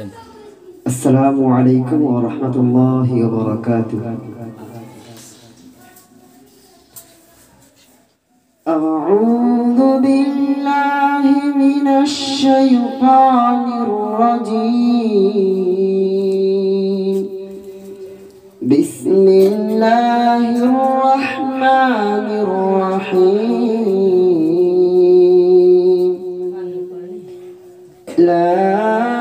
السلام عليكم ورحمة الله وبركاته. أعوذ بالله من الشيطان الرجيم. بسم الله الرحمن الرحيم. لا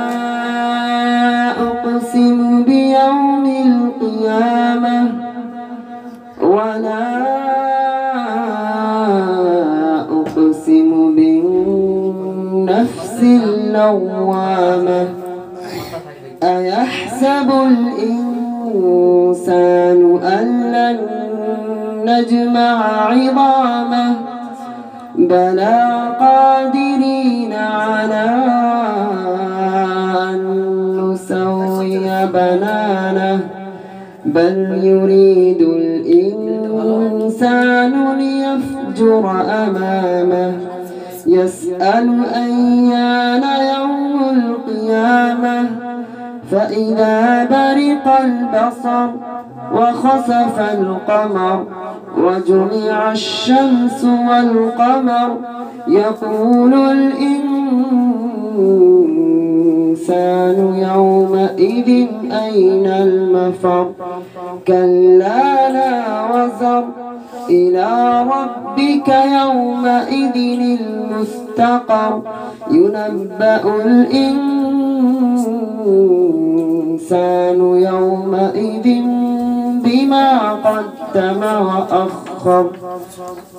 أقسم بيوم القيامة ولا أقسم بالنفس اللوامة. أيحسب الإنسان أن لن نجمع عظامه بلى قادرين على أن نسوي بنانه بل يريد الإنسان ليفجر أمامه يسأل أيان يوم القيامة فإذا برق البصر وخسف القمر وجمع الشمس والقمر يقول الإنسان يومئذ أين المفر. كلا لا وزر إلى ربك يومئذ المستقر. ينبأ الإنسان يومئذ بما قدم وأخر.